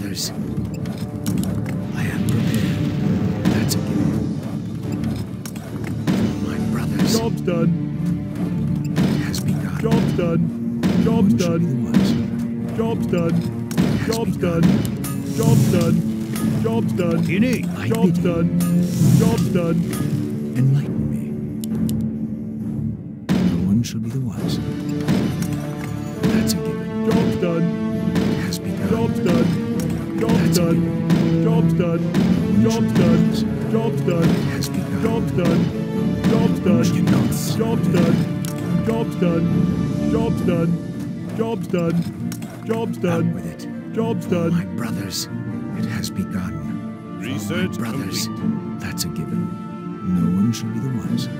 brothers. I am prepared. That's a given. My brothers. Job's done. It has begun. Job's done. Job's done. Job's done. Job's done. Job's done. Job's done. What do you need? Job's done. Job's done. Enlighten me. No one shall be the wiser. That's a given. Job's done. It has begun. Job's done. Job's done. Job's done. Job's done. Job's done. It has begun. Job's done. Job's done. You not Job's done. Job's done. Job's done. Job's done. Job's Out done. with it. Job's For done. my brothers, it has begun. For Research my brothers, complete. that's a given. No one shall be the wiser.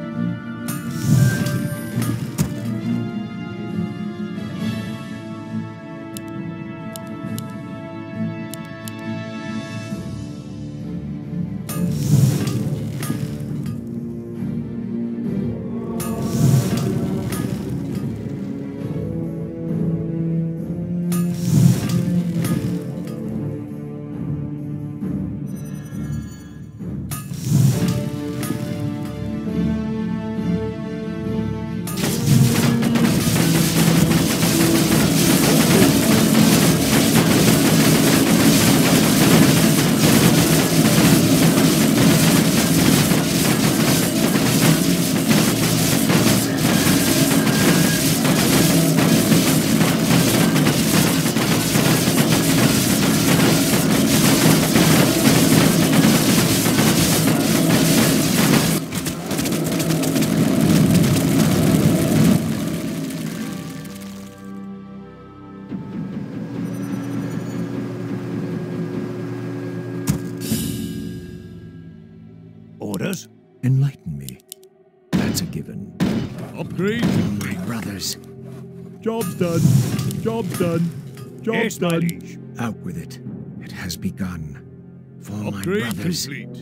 Orders. Enlighten me. That's a given. Upgrade. For my brothers, Job's done. Job's done. Job's Yes, my done. liege. out with it. It has begun. For my Upgrade brothers, complete.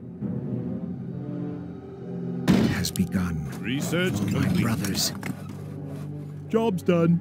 it has begun. Research For my complete. brothers, Job's done.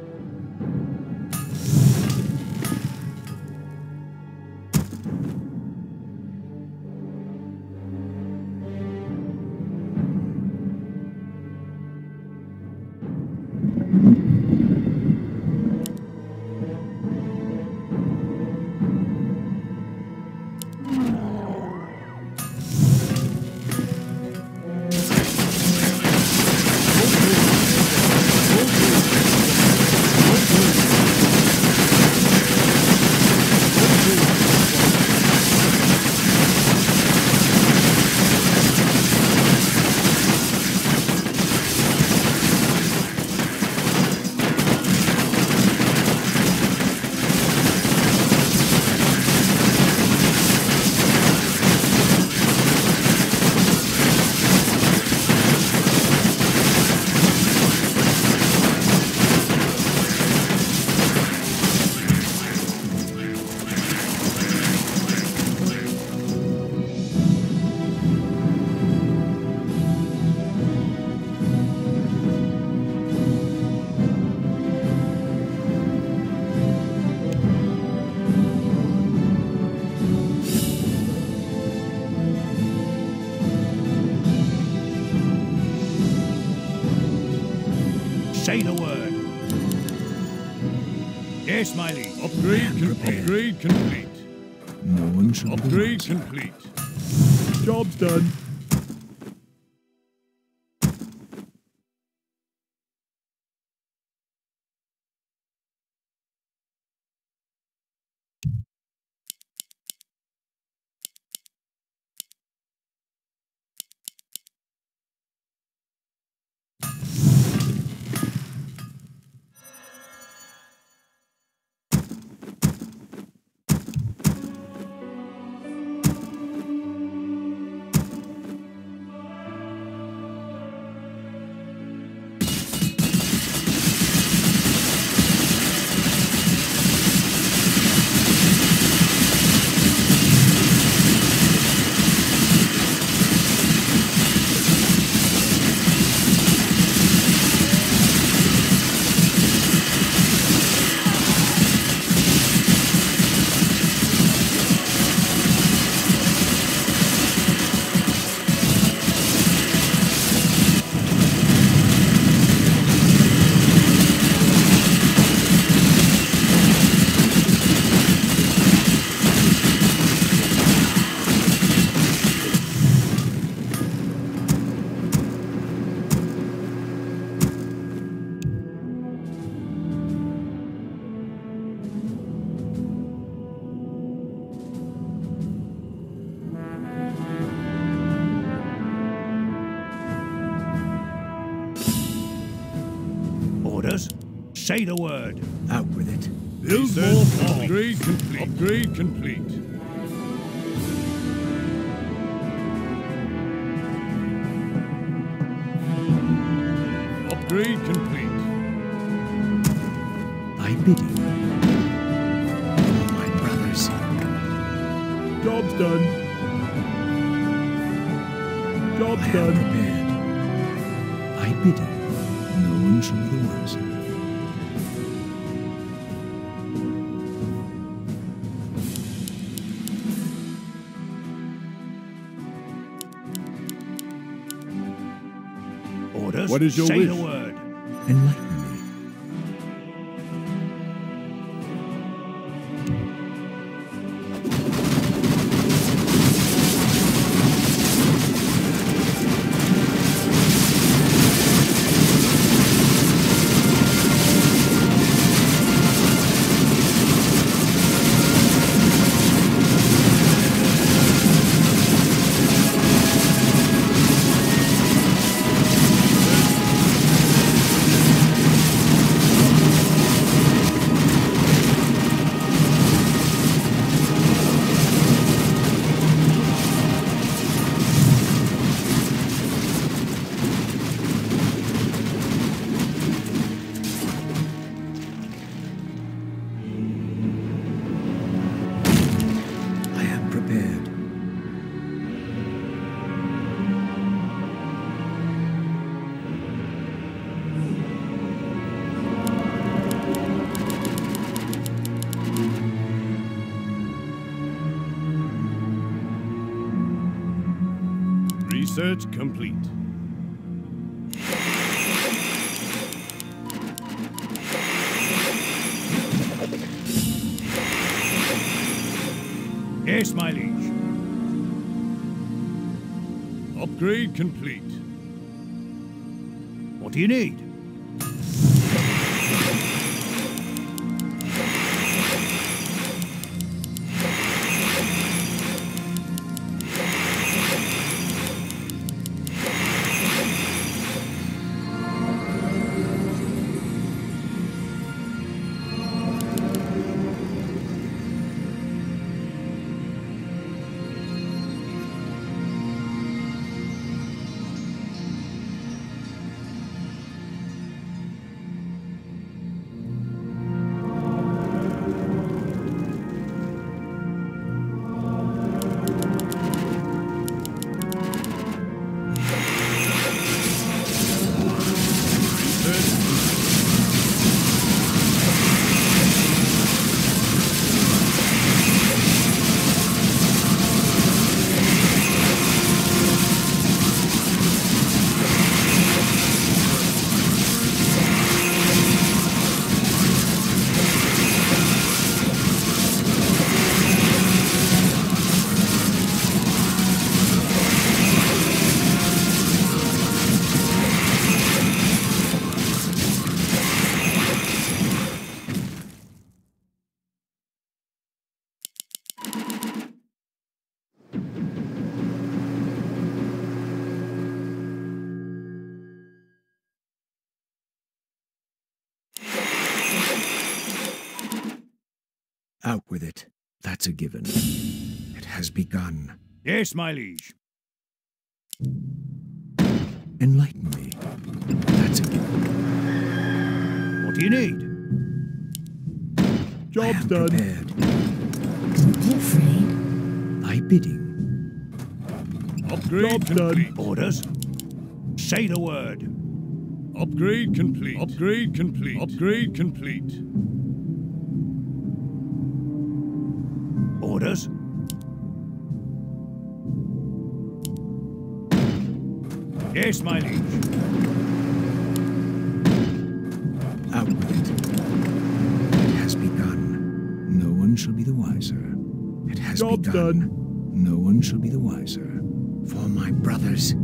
Say the word. Yes, my liege. Upgrade complete. no one shall be the Upgrade wiser. complete. Job's done. Say the word. Out with it. Build more farms. Upgrade complete. Upgrade complete. Upgrade complete. I bid you. For my brothers. Job's done. Job's I am done. prepared. I bid you. No one shall be the wiser. Orders. What is your Say wish? the word. Enlighten me. Research complete. Yes, my liege. Upgrade complete. What do you need? Out with it. That's a given. It has begun. Yes, my liege. Enlighten me. That's a given. What do you need? I Job's am done. prepared. You're free. I bidding. Upgrade Job's complete. done. Orders. Say the word. Upgrade complete. Upgrade complete. Upgrade complete. Orders. Yes, my liege. Out with it. It has begun. No one shall be the wiser. It has Job's begun. done. No one shall be the wiser. For my brothers.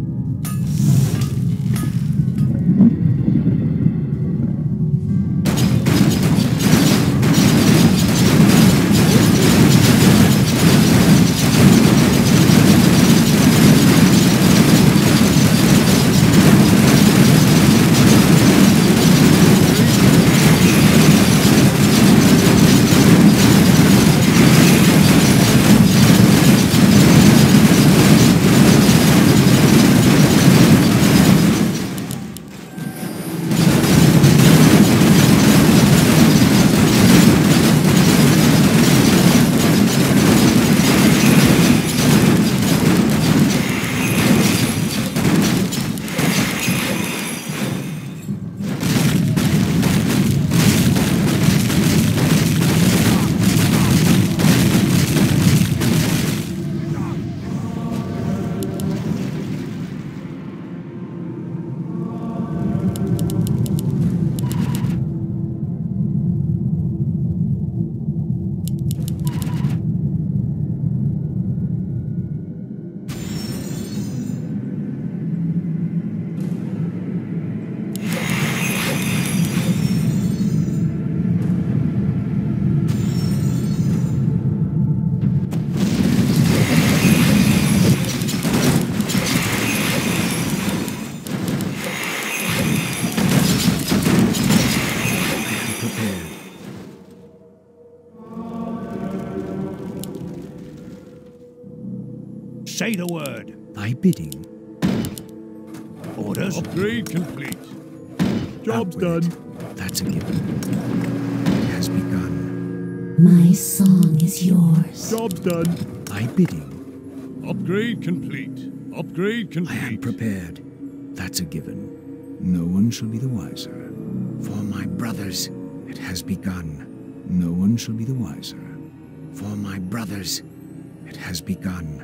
Say the word. Thy bidding. Orders. Upgrade complete. Job's Out with done. it. That's a given. It has begun. My song is yours. Job's done. Thy bidding. Upgrade complete. Upgrade I complete. am prepared. That's a given. No one shall be the wiser. For my brothers, it has begun. No one shall be the wiser. For my brothers, it has begun.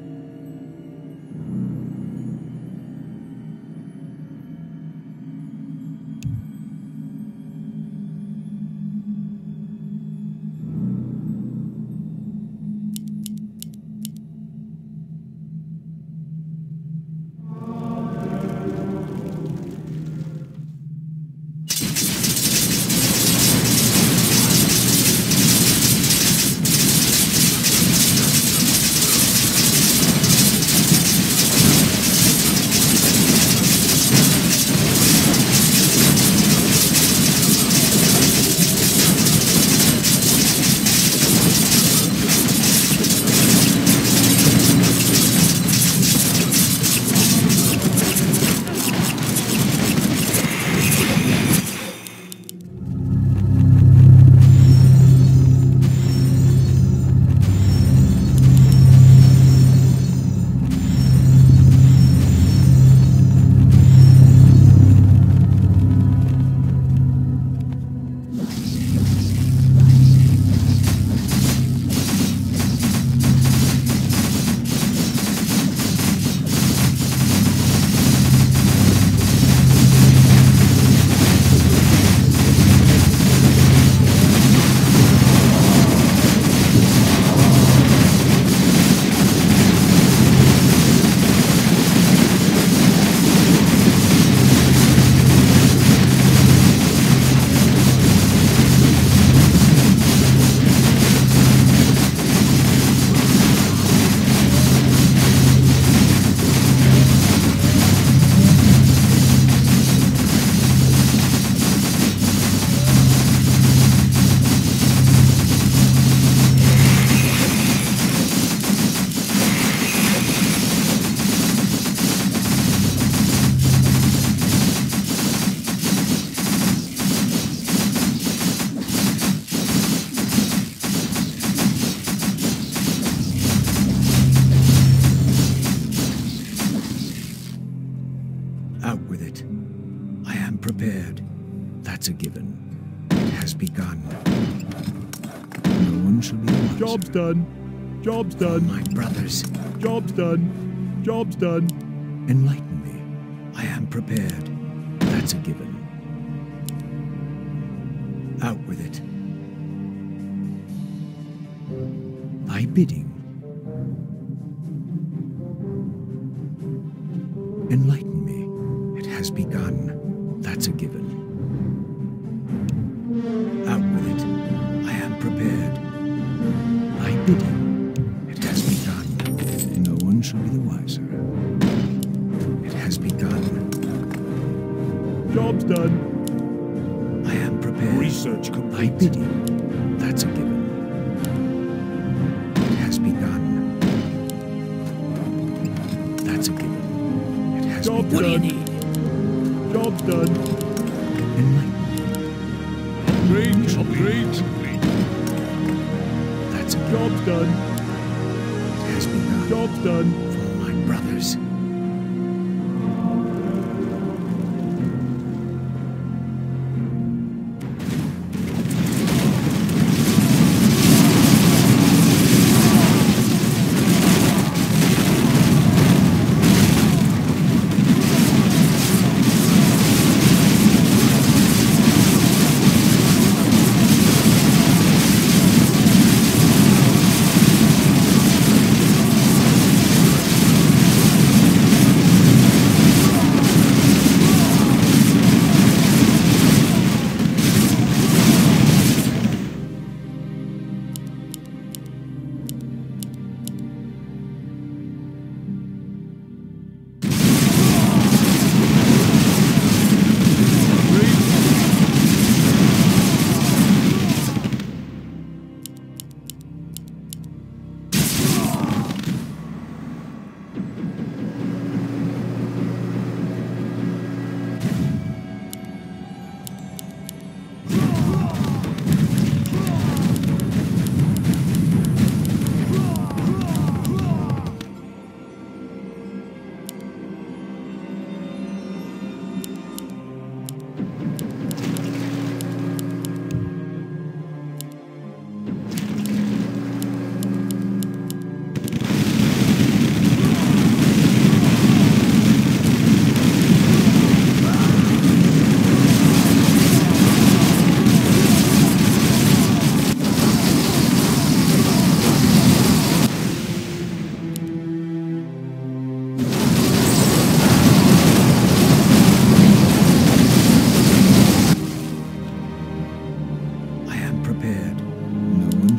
Out with it. I am prepared. That's a given. It has begun. No one shall be the wiser. Job's done. Job's For done. my brothers, Job's done. Job's done. enlighten me. I am prepared. That's a given. Out with it. Thy bidding. Enlighten me. It has begun. That's a given. Out with it. I am prepared. Thy bidding. It has begun. No one shall be the wiser. It has begun. Job's done. I am prepared. Research Thy complete. bidding. That's a given. It has begun. That's a given. It has Job begun. What do you done. need? Job's done. Enlighten me. Upgrade Complete. complete. That's a given. Job's done. It has begun. Job's done. For my brothers.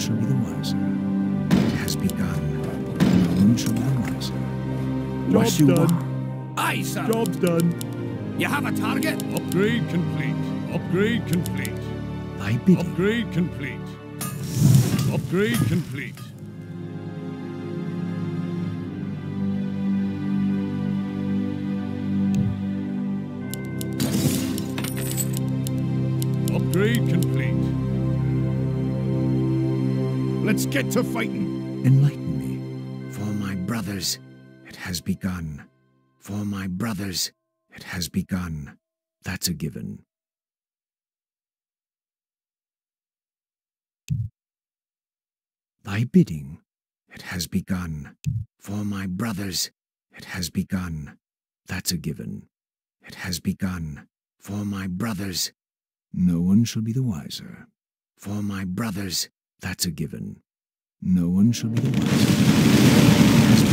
shall be the wiser. It has begun. No one shall be the wiser. Job's done. Aye, sir. Job's done. You have a target? Upgrade complete. Upgrade complete. Thy bidding. Upgrade complete. Upgrade complete. Upgrade complete. Let's get to fighting. Enlighten me. For my brothers, it has begun. For my brothers, it has begun. That's a given. Thy bidding, it has begun. For my brothers, it has begun. That's a given. It has begun. For my brothers, no one shall be the wiser. For my brothers, that's a given. No one shall be the wiser. It has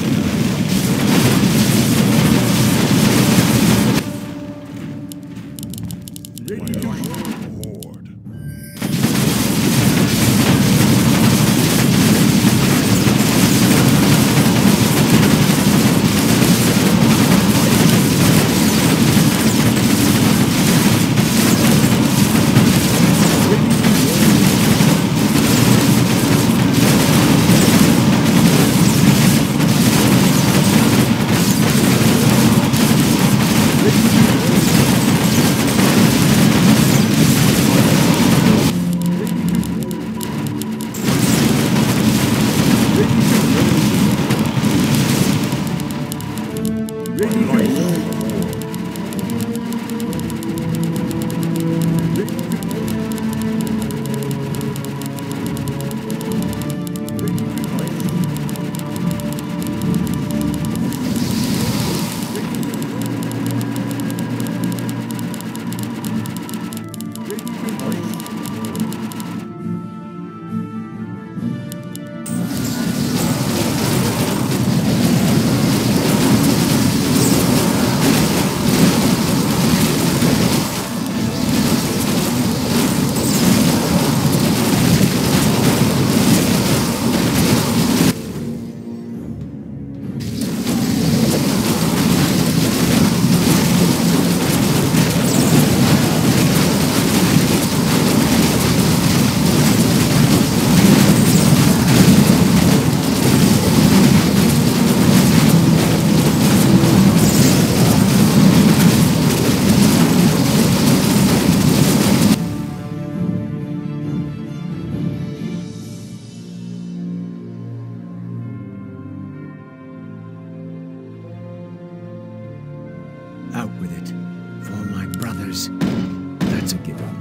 out with it. For my brothers, that's a given.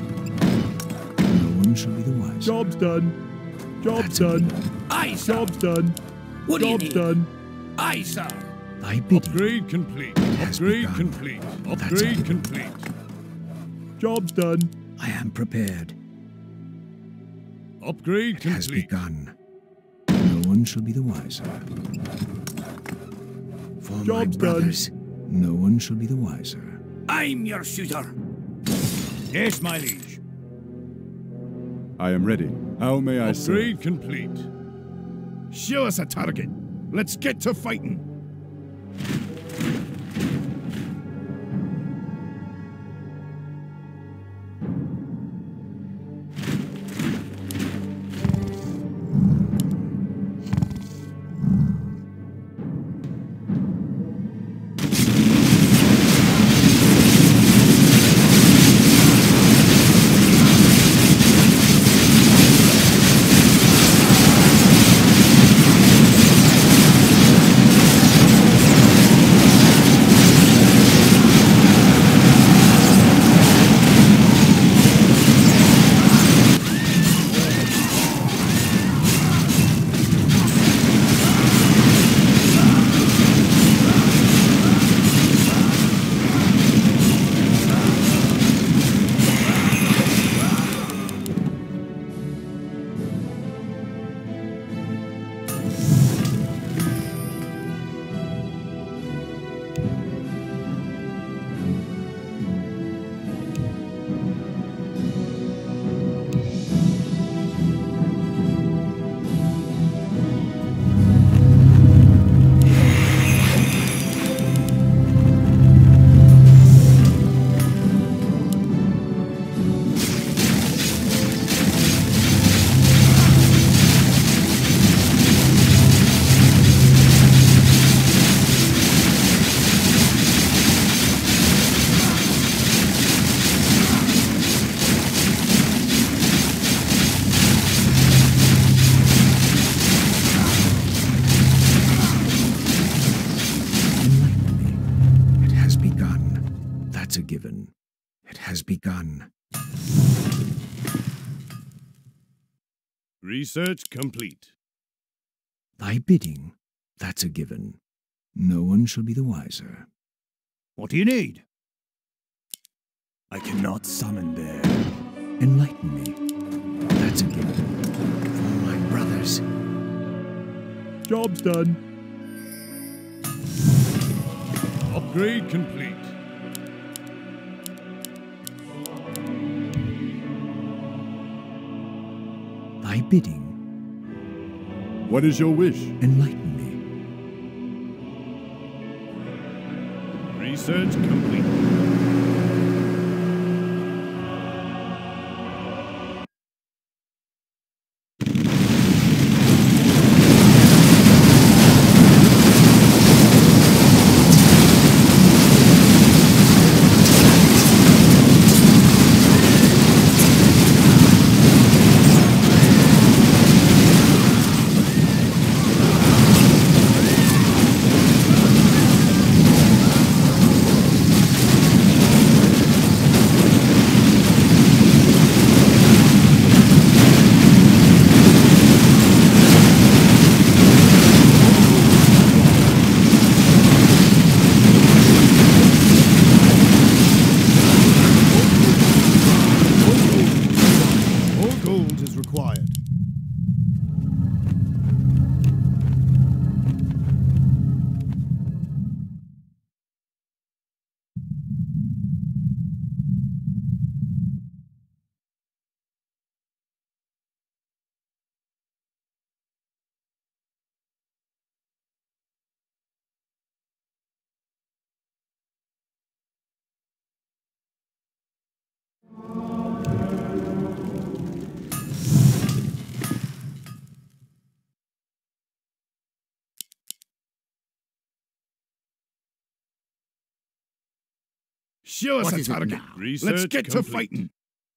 No one shall be the wiser. Job's done. Job's done. Aye, sir. Job's done. What do you Job's need? done. Aye, sir. Thy bidding, Upgrade complete. has Upgrade begun. complete. That's Upgrade it. complete. Job's done. I am prepared. Upgrade It has complete. begun. No one shall be the wiser. For my Job's done. brothers, no one shall be the wiser. I'm your shooter. Yes, my liege. I am ready. How may I serve? Upgrade complete. Show us a target. Let's get to fighting. given. It has begun. Research complete. Thy bidding, that's a given. No one shall be the wiser. What do you need? I cannot summon there. Enlighten me. That's a given. For my brothers. Job's done. Upgrade complete. Thy bidding, What is your wish? enlighten me. Research complete. More gold is required. Show us What a is it target. now? Let's Research get to complete. fighting.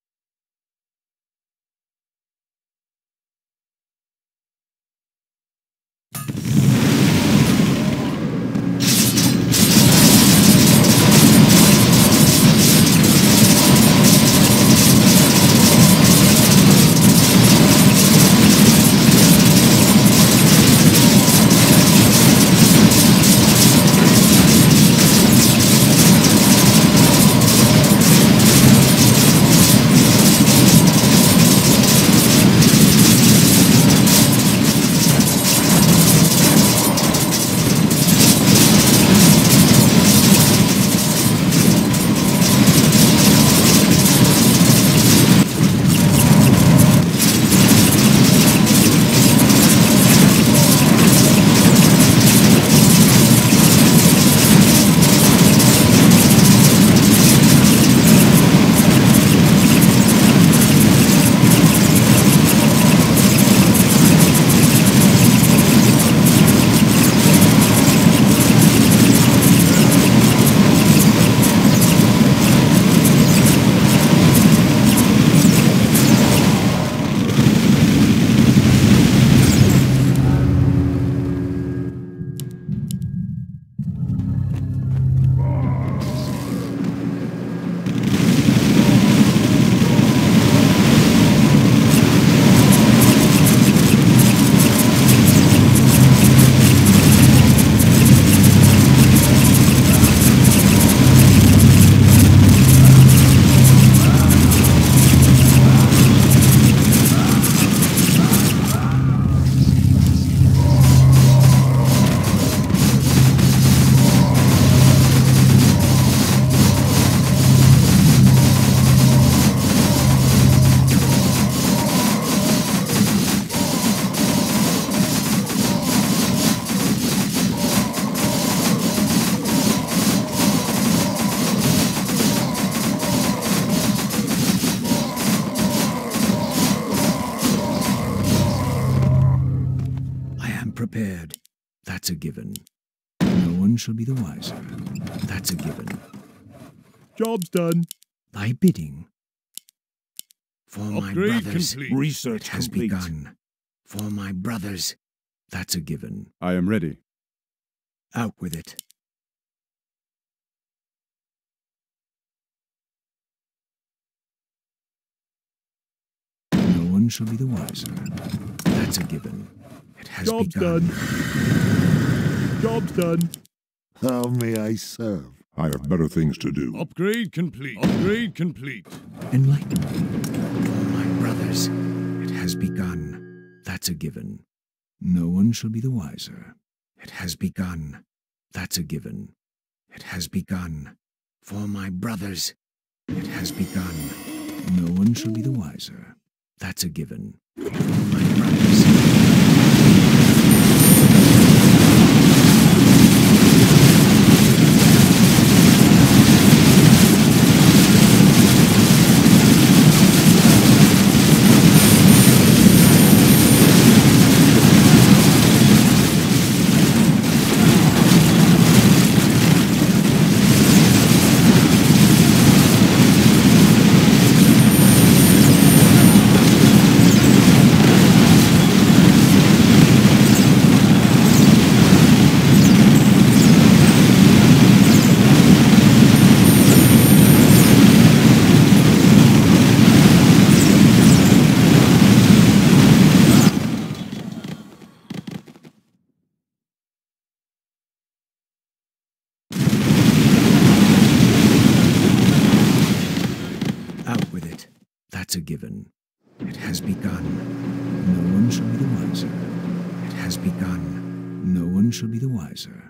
Prepared. That's a given. No one shall be the wiser. That's a given. Job's done. Thy bidding. For my Upgrade brothers, complete. Research it has complete. begun. For my brothers, that's a given. I am ready. Out with it. one shall be the wiser. That's a given. It has Job's begun. done. Job's done. How may I serve? I have better things to do. Upgrade complete. Upgrade complete. Enlighten me. For my brothers, it has begun. That's a given. No one shall be the wiser. It has begun. That's a given. It has begun. For my brothers, it has begun. No one shall be the wiser. That's a given. For my brothers. That's a given. It has begun. No one shall be the wiser. It has begun. No one shall be the wiser.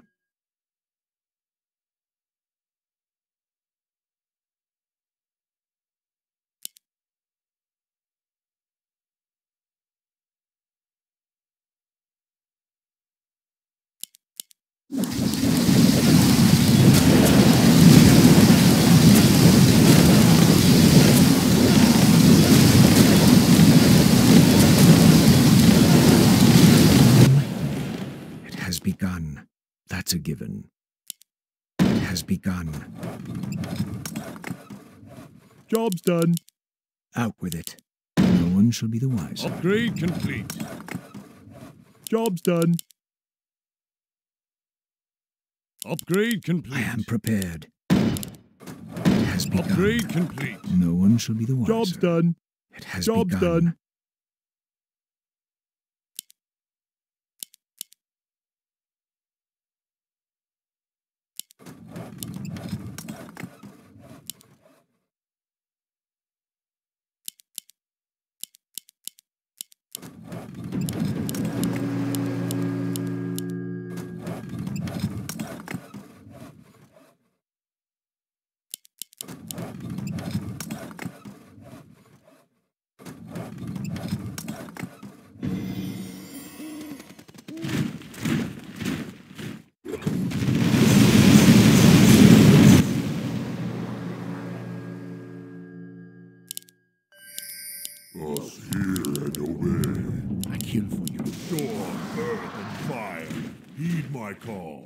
Begun. That's a given. It has begun. Job's done. Out with it. No one shall be the wiser. Upgrade complete. Job's done. Upgrade complete. I am prepared. It has begun. Upgrade complete. No one shall be the wiser. Job's done. It has Job's begun. done. Us hear and obey. I kill for you. Storm, earth, and fire. Heed my call.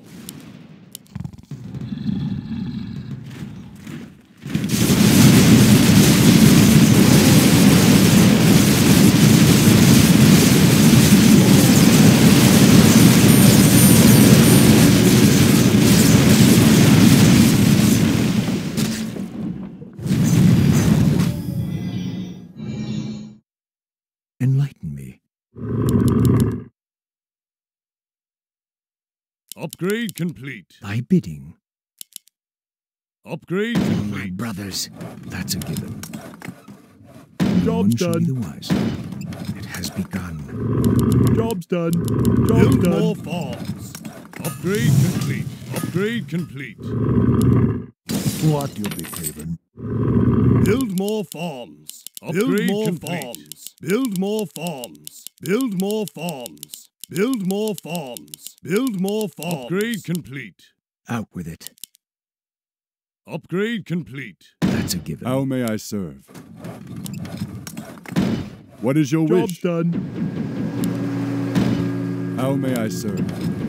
Enlighten me. Upgrade complete. Thy bidding. Upgrade For my complete. brothers, that's a given. No one Job's shall be done. the wiser. It has begun. Job's done. Job's Build done. more farms. Upgrade complete. Upgrade complete. What you be craving? Build more farms. Upgrade Build more complete. farms. Build more farms. Build more farms. Build more farms. Build more farms. Upgrade complete. Out with it. Upgrade complete. That's a given. How may I serve? What is your Job's wish? done. How may I serve?